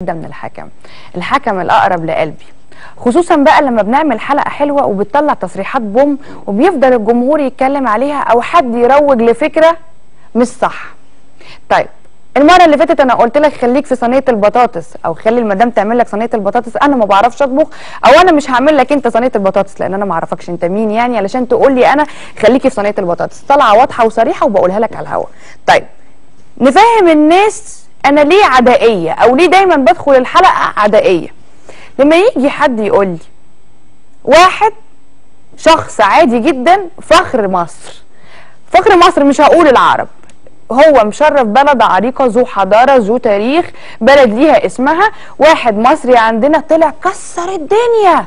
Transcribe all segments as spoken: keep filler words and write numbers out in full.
ده من الحكم، الحكم الأقرب لقلبي، خصوصا بقى لما بنعمل حلقة حلوة وبتطلع تصريحات بوم وبيفضل الجمهور يتكلم عليها أو حد يروج لفكرة مش صح. طيب المرة اللي فاتت أنا قلت لك خليك في صينية البطاطس أو خلي المدام تعمل لك صينية البطاطس، أنا ما بعرفش أطبخ أو أنا مش هعمل لك أنت صينية البطاطس لأن أنا ما أعرفكش أنت مين يعني علشان تقول لي أنا خليكي في صينية البطاطس. طالعة واضحة وصريحة وبقولها لك على الهوا. طيب نفهم الناس أنا ليه عدائية أو ليه دايما بدخل الحلقة عدائية. لما يجي حد يقول لي واحد شخص عادي جدا فخر مصر، فخر مصر مش هقول العرب، هو مشرف بلد عريقة ذو حضارة ذو تاريخ، بلد ليها اسمها، واحد مصري عندنا طلع كسر الدنيا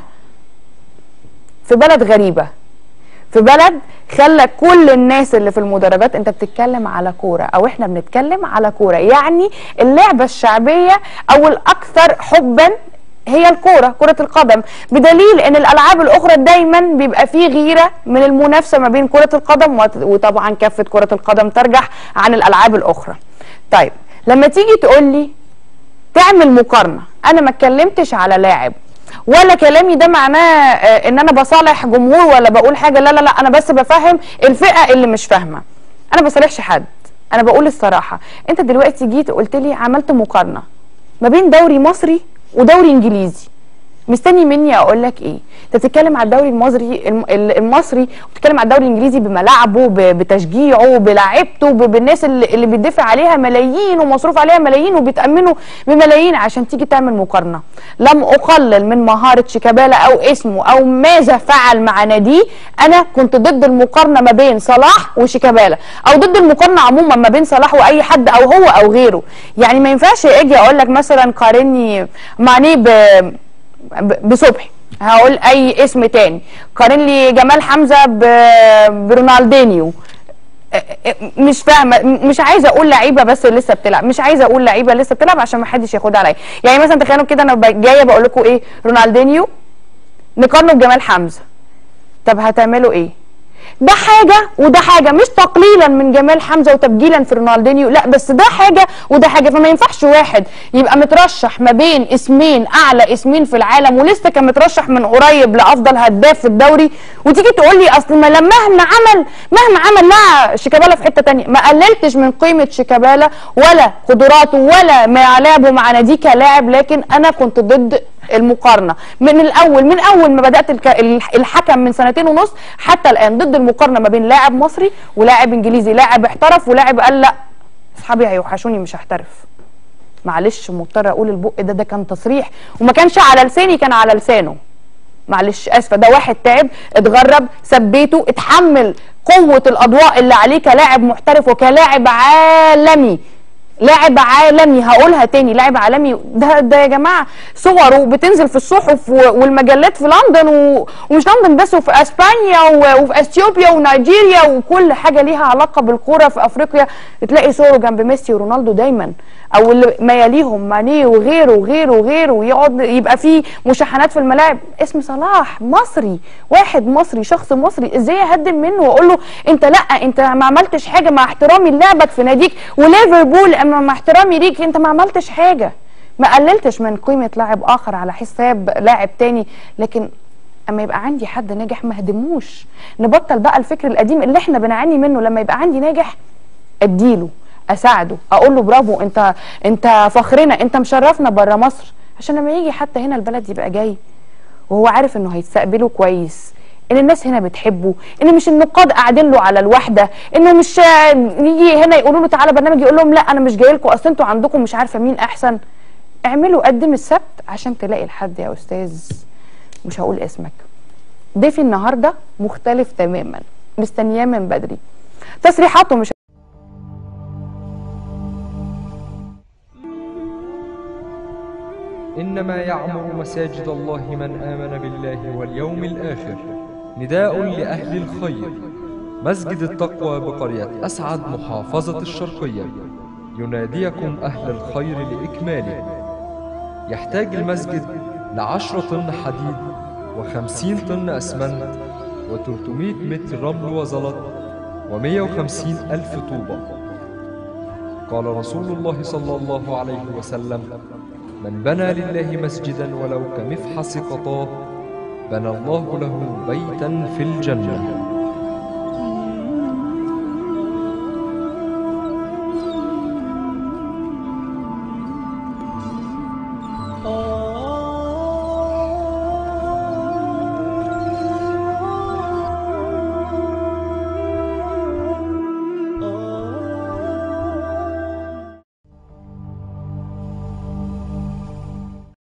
في بلد غريبة، في بلد خلى كل الناس اللي في المدرجات انت بتتكلم على كورة او احنا بنتكلم على كورة، يعني اللعبة الشعبية او الاكثر حبا هي الكورة، كرة القدم، بدليل ان الالعاب الاخرى دايما بيبقى فيه غيرة من المنافسة ما بين كرة القدم، وطبعا كفة كرة القدم ترجح عن الالعاب الاخرى. طيب لما تيجي تقول لي تعمل مقارنة، انا ما اتكلمتش على لاعب ولا كلامي ده معناه ان انا بصالح جمهور ولا بقول حاجة، لا لا لا، انا بس بفهم الفئة اللي مش فاهمة، انا بصالحش حد، انا بقول الصراحة. انت دلوقتي جيت قلت لي عملت مقارنة ما بين دوري مصري ودوري انجليزي، مستني مني اقول لك ايه؟ انت بتتكلم على الدوري المصري المصري وبتتكلم على الدوري الانجليزي بملاعبه، بتشجيعه، بلاعيبته، بالناس اللي, اللي بيدفع عليها ملايين ومصروف عليها ملايين وبيتامنوا بملايين عشان تيجي تعمل مقارنه. لم اقلل من مهاره شيكابالا او اسمه او ماذا فعل مع ناديه، انا كنت ضد المقارنه ما بين صلاح وشيكابالا او ضد المقارنه عموما ما بين صلاح واي حد او هو او غيره. يعني ما ينفعش اجي اقول لك مثلا قارني معني ب بصبحي، هقول اي اسم تاني، قارن لي جمال حمزه برونالدينيو، مش فاهمه، مش عايزه اقول لعيبه بس لسه بتلعب، مش عايزه اقول لعيبه لسه بتلعب عشان ما حدش ياخدها عليا. يعني مثلا تخيلوا كده انا جايه بقول لكم ايه، رونالدينيو نقارنه بجمال حمزه، طب هتعملوا ايه؟ ده حاجه وده حاجه، مش تقليلا من جمال حمزه وتبجيلا في رونالدينيو، لا بس ده حاجه وده حاجه. فما ينفعش واحد يبقى مترشح ما بين اسمين، اعلى اسمين في العالم ولسه كان مترشح من قريب لافضل هداف في الدوري، وتيجي تقول لي اصل ما مهما عمل مهما عمل لا شيكابالا في حته ثانيه. ما قللتش من قيمه شيكابالا ولا قدراته ولا ما لعبه مع ناديه كلاعب، لكن انا كنت ضد المقارنه من الاول، من اول ما بدات الحكم من سنتين ونص حتى الان، ضد المقارنه ما بين لاعب مصري ولاعب انجليزي، لاعب احترف ولاعب قال لا اصحابي هيوحشوني مش هحترف. معلش مضطر اقول البق ده، ده كان تصريح وما كانش على لساني، كان على لسانه، معلش اسفه. ده واحد تعب، اتغرب، سبيته، اتحمل قوه الاضواء اللي عليه كلاعب محترف وكلاعب عالمي، لاعب عالمي، هقولها تاني، لاعب عالمي. ده ده يا جماعه صوره بتنزل في الصحف والمجلات في لندن ومش لندن بس، وفي اسبانيا وفي اثيوبيا ونيجيريا وكل حاجه ليها علاقه بالكوره في افريقيا، تلاقي صوره جنب ميسي ورونالدو دايما، او اللي ما يليهم ماني وغيره وغيره وغيره، ويقعد يبقى في مشاحنات في الملاعب. اسم صلاح مصري، واحد مصري، شخص مصري، ازاي اهدم منه واقول له انت لا انت ما عملتش حاجه، مع احترامي لعبك في ناديك وليفربول، اما مع احترامي ليك انت ما عملتش حاجه، ما قللتش من قيمه لاعب اخر على حساب لاعب تاني، لكن اما يبقى عندي حد ناجح ما هدموش. نبطل بقى الفكر القديم اللي احنا بنعاني منه، لما يبقى عندي ناجح اديله، اساعده، اقول له برافو انت انت فخرنا، انت مشرفنا بره مصر، عشان لما يجي حتى هنا البلد يبقى جاي وهو عارف انه هيستقبله كويس، ان الناس هنا بتحبه، ان مش النقاد قاعدين له على الوحده، انه مش يجي هنا يقولوا له تعالى برنامج يقول لهم لا انا مش جاي لكم اصل انتوا عندكم مش عارفه مين احسن. اعملوا قدم السبت عشان تلاقي الحد يا استاذ، مش هقول اسمك. ضيفي النهارده مختلف تماما، مستنياه من بدري، تصريحاته مش إنما يعمر مساجد الله من آمن بالله واليوم الآخر. نداء لأهل الخير. مسجد التقوى بقرية أسعد محافظة الشرقية يناديكم أهل الخير لإكماله. يحتاج المسجد لعشرة طن حديد وخمسين طن أسمنت وتلتمائة متر رمل وزلط ومائة وخمسين ألف طوبة. قال رسول الله صلى الله عليه وسلم: من بنى لله مسجدا ولو كمفحص قطاه بنى الله له بيتا في الجنة.